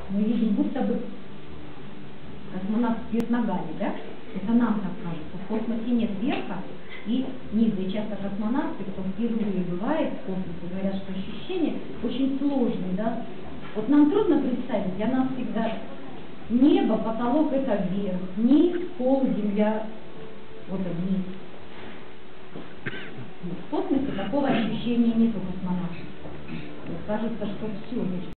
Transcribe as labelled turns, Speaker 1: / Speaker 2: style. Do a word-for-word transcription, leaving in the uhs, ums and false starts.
Speaker 1: Мы видим, будто бы космонавт вверх ногами, да? Это нам так кажется. В космосе нет верха и низа. И часто космонавты, кто впервые бывает в космосе, говорят, что ощущения очень сложные, да? Вот нам трудно представить, для нас всегда небо, потолок — это вверх, низ, пол, земля, вот это вниз. В космосе такого ощущения нет у космонавтов. Кажется, что все есть.